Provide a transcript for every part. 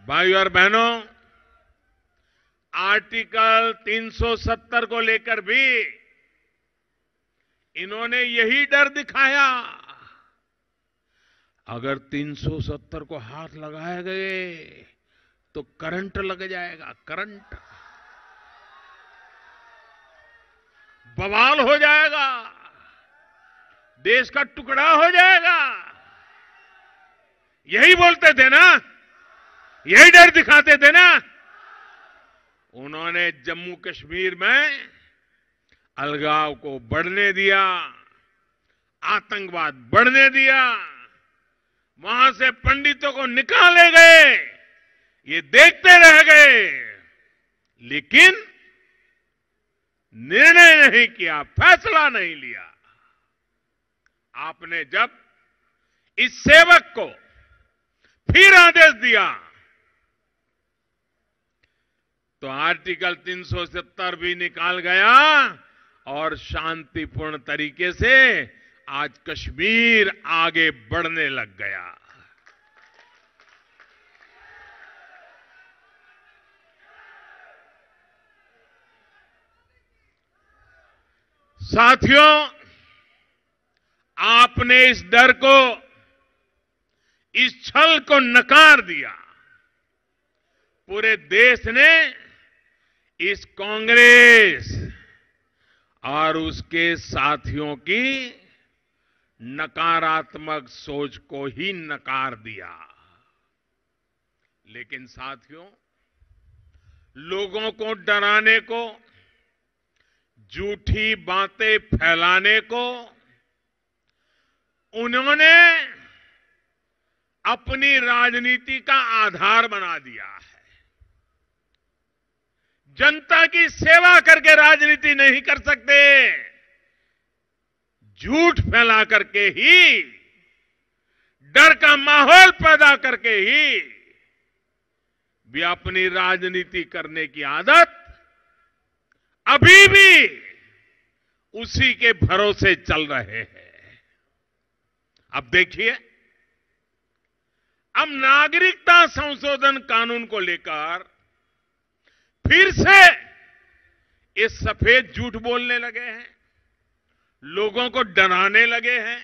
भाइयों और बहनों, आर्टिकल 370 को लेकर भी इन्होंने यही डर दिखाया। अगर 370 को हाथ लगाए गए तो करंट लग जाएगा, करंट बवाल हो जाएगा, देश का टुकड़ा हो जाएगा। यही बोलते थे ना, यही डर दिखाते थे ना। उन्होंने जम्मू कश्मीर में अलगाव को बढ़ने दिया, आतंकवाद बढ़ने दिया, वहां से पंडितों को निकाले गए, ये देखते रह गए, लेकिन निर्णय नहीं किया, फैसला नहीं लिया। आपने जब इस सेवक को फिर आदेश दिया तो आर्टिकल 370 भी निकाल गया और शांतिपूर्ण तरीके से आज कश्मीर आगे बढ़ने लग गया। साथियों, आपने इस डर को, इस छल को नकार दिया। पूरे देश ने इस कांग्रेस और उसके साथियों की नकारात्मक सोच को ही नकार दिया। लेकिन साथियों, लोगों को डराने को, झूठी बातें फैलाने को उन्होंने अपनी राजनीति का आधार बना दिया है। जनता की सेवा करके राजनीति नहीं कर सकते, झूठ फैला करके ही, डर का माहौल पैदा करके ही भी अपनी राजनीति करने की आदत अभी भी उसी के भरोसे चल रहे हैं। अब देखिए, अब नागरिकता संशोधन कानून को लेकर फिर से ये सफेद झूठ बोलने लगे हैं, लोगों को डराने लगे हैं।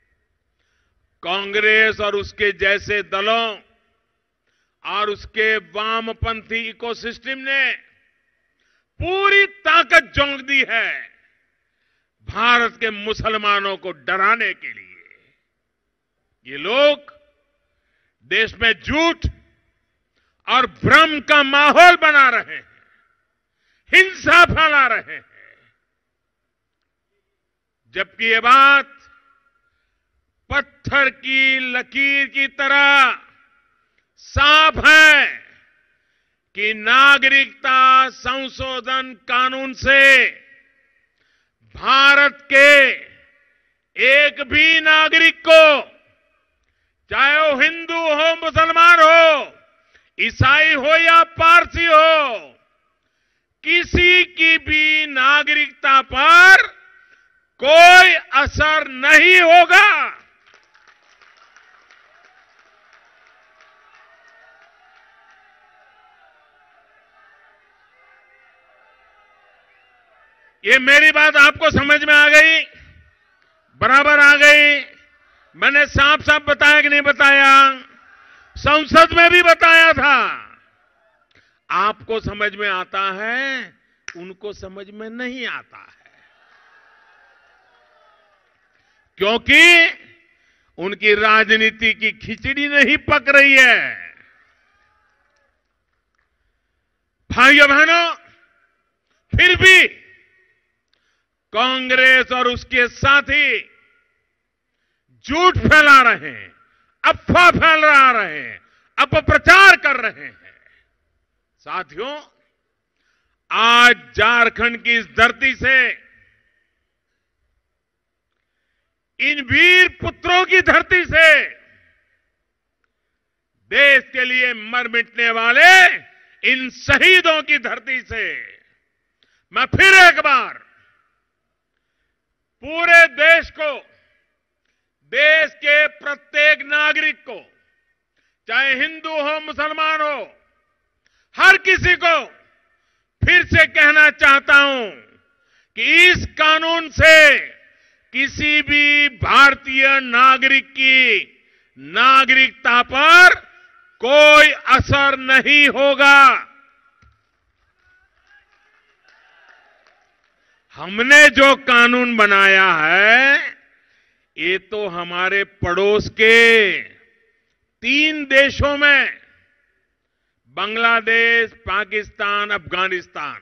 कांग्रेस और उसके जैसे दलों और उसके वामपंथी इकोसिस्टम ने पूरी ताकत झोंक दी है भारत के मुसलमानों को डराने के लिए। ये लोग देश में झूठ और भ्रम का माहौल बना रहे हैं, हिंसा फैला रहे हैं, जबकि ये बात पत्थर की लकीर की तरह साफ है कि नागरिकता संशोधन कानून से भारत के एक भी नागरिक को, चाहे वो हिंदू हो, मुसलमान हो, ईसाई हो या पारसी हो, किसी की भी नागरिकता पर कोई असर नहीं होगा। ये मेरी बात आपको समझ में आ गई? बराबर आ गई? मैंने साफ साफ बताया कि नहीं बताया? संसद में भी बताया था। आपको समझ में आता है, उनको समझ में नहीं आता है, क्योंकि उनकी राजनीति की खिचड़ी नहीं पक रही है। भाइयों बहनों, फिर भी कांग्रेस और उसके साथी झूठ फैला रहे हैं, अफवाह फैला रहे हैं, अपप्रचार कर रहे हैं। साथियों, आज झारखंड की इस धरती से, इन वीर पुत्रों की धरती से, देश के लिए मर मिटने वाले इन शहीदों की धरती से मैं फिर एक बार पूरे देश को, देश के प्रत्येक नागरिक को, चाहे हिंदू हो, मुसलमान हो, हर किसी को फिर से कहना चाहता हूं कि इस कानून से किसी भी भारतीय नागरिक की नागरिकता पर कोई असर नहीं होगा। हमने जो कानून बनाया है, ये तो हमारे पड़ोस के 3 देशों में, बांग्लादेश, पाकिस्तान, अफगानिस्तान,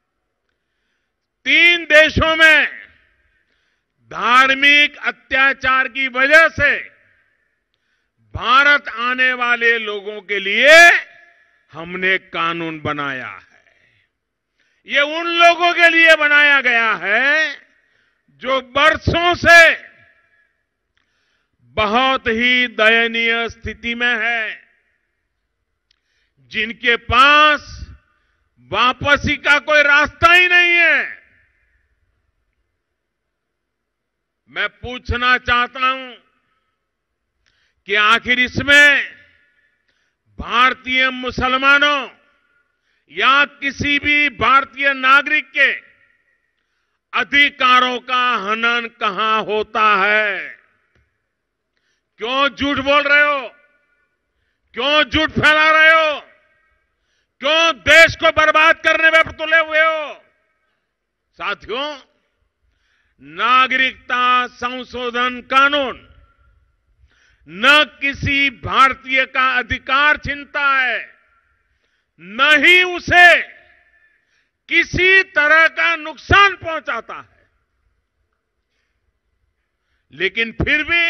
3 देशों में धार्मिक अत्याचार की वजह से भारत आने वाले लोगों के लिए हमने कानून बनाया है। ये उन लोगों के लिए बनाया गया है जो बरसों से बहुत ही दयनीय स्थिति में है, जिनके पास वापसी का कोई रास्ता ही नहीं है। मैं पूछना चाहता हूं कि आखिर इसमें भारतीय मुसलमानों या किसी भी भारतीय नागरिक के अधिकारों का हनन कहां होता है? क्यों झूठ बोल रहे हो? क्यों झूठ फैला रहे हो? क्यों देश को बर्बाद करने में तुले हुए हो? साथियों, नागरिकता संशोधन कानून न किसी भारतीय का अधिकार छीनता है, न ही उसे किसी तरह का नुकसान पहुंचाता है। लेकिन फिर भी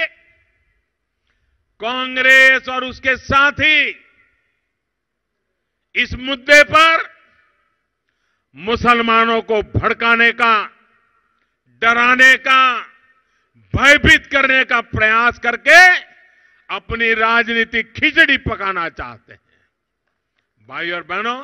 कांग्रेस और उसके साथी इस मुद्दे पर मुसलमानों को भड़काने का, डराने का, भयभीत करने का प्रयास करके अपनी राजनीतिक खिचड़ी पकाना चाहते हैं। भाई और बहनों,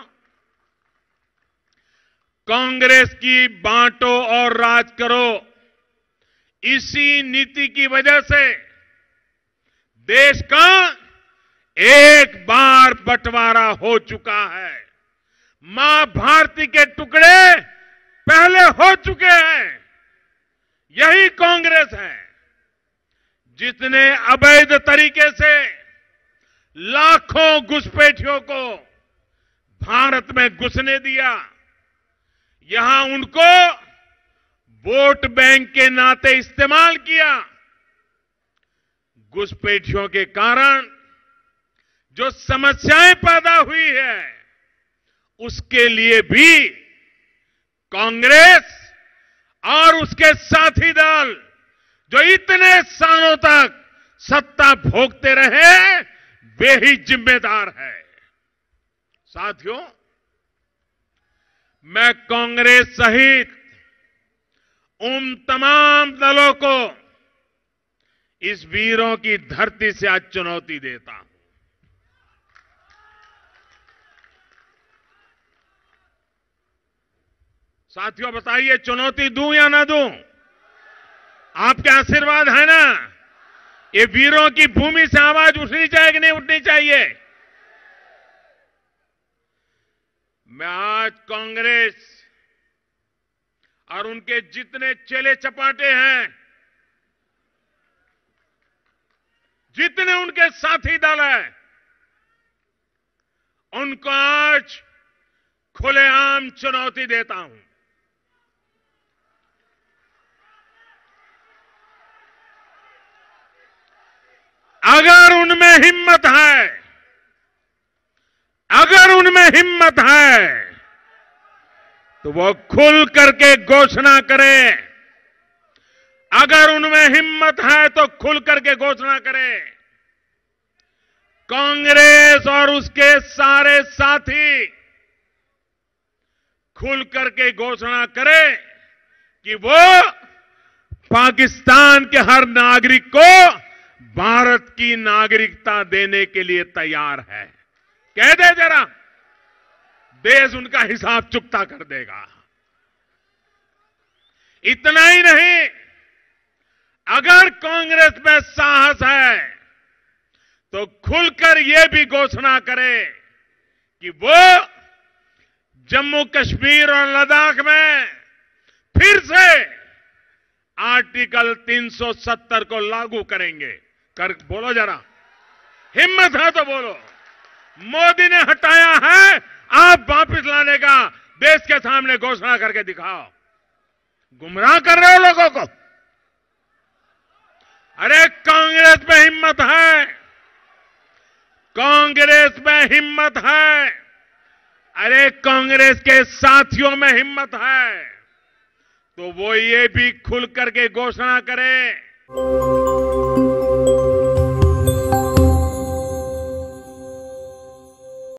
कांग्रेस की बांटो और राज करो, इसी नीति की वजह से देश का एक बार बंटवारा हो चुका है। मां भारती के टुकड़े पहले हो चुके हैं। यही कांग्रेस है जिसने अवैध तरीके से लाखों घुसपैठियों को भारत में घुसने दिया। यहां उनको वोट बैंक के नाते इस्तेमाल किया। घुसपैठियों के कारण जो समस्याएं पैदा हुई है, उसके लिए भी कांग्रेस और उसके साथी दल जो इतने सालों तक सत्ता भोगते रहे, वे ही जिम्मेदार है। साथियों, मैं कांग्रेस सहित उन तमाम दलों को इस वीरों की धरती से आज चुनौती देता हूं। साथियों, बताइए, चुनौती दूं या ना दूं? आपके आशीर्वाद है ना? ये वीरों की भूमि से आवाज उठनी चाहिए कि नहीं उठनी चाहिए? मैं आज कांग्रेस और उनके जितने चेले चपाटे हैं, जितने उनके साथी दल हैं, उनको आज खुलेआम चुनौती देता हूं। अगर उनमें हिम्मत है, अगर उनमें हिम्मत है, तो वो खुल करके घोषणा करें। अगर उनमें हिम्मत है तो खुल करके घोषणा करें। कांग्रेस और उसके सारे साथी खुल करके घोषणा करें कि वो पाकिस्तान के हर नागरिक को भारत की नागरिकता देने के लिए तैयार है। कह दे जरा, देश उनका हिसाब चुकता कर देगा। इतना ही नहीं, अगर कांग्रेस में साहस है तो खुलकर ये भी घोषणा करे कि वो जम्मू कश्मीर और लद्दाख में फिर से आर्टिकल 370 को लागू करेंगे। बोलो जरा, हिम्मत है तो बोलो। मोदी ने हटाया है, आप वापस लाने का देश के सामने घोषणा करके दिखाओ। गुमराह कर रहे हो लोगों को। अरे कांग्रेस में हिम्मत है, कांग्रेस में हिम्मत है, अरे कांग्रेस के साथियों में हिम्मत है, तो वो ये भी खुल करके घोषणा करें।